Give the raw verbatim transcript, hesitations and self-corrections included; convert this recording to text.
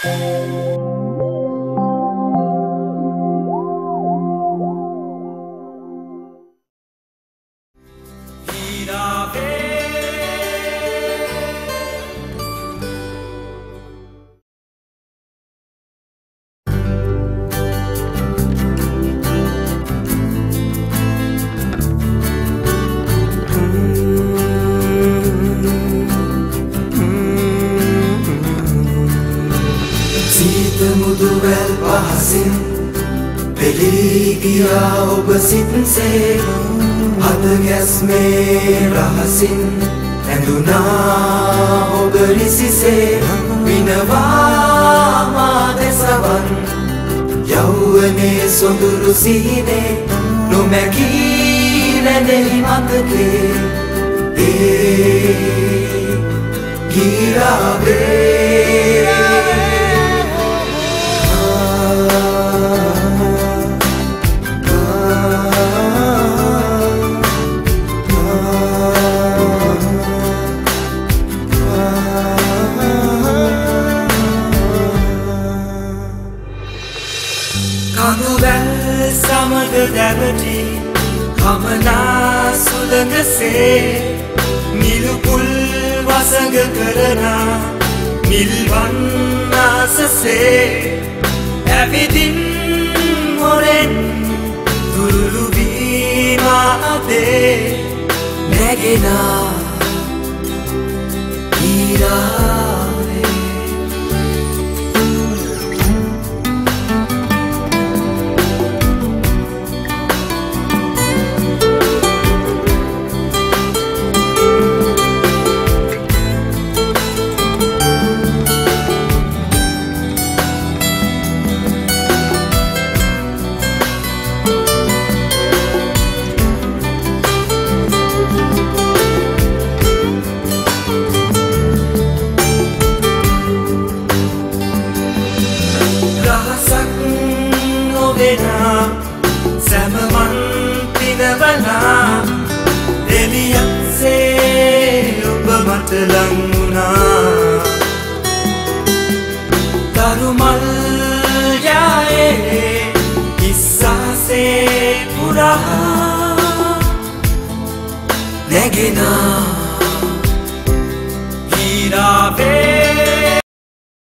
මුදුවැල් පහසින් පෙළී ගියා ඔබ සිත්සේ හද ගැස්මේ රහසින් ඇඳුනා ඔබ නිසිසේ විනවා මා දෙසවන් යෞවනේ සොඳුරු සිහිනේ නොමැකී රැඳෙහි මතකේ ඒ ගිරාවේ සමග දැවටි කමනා සුළඟසේ නිලුපුල් වසඟ කරනා නිල්වන් ආසසේ ඇවිදින් හොරෙන් තුරුළු වීම අතේ නැගෙනා ඊරාවේ සැමවන් පිනවනා එලියක්සේ ඔබ මට ලං වුණා තරුමල් යායේ ඉස්සාසේ පුරා නැගෙනා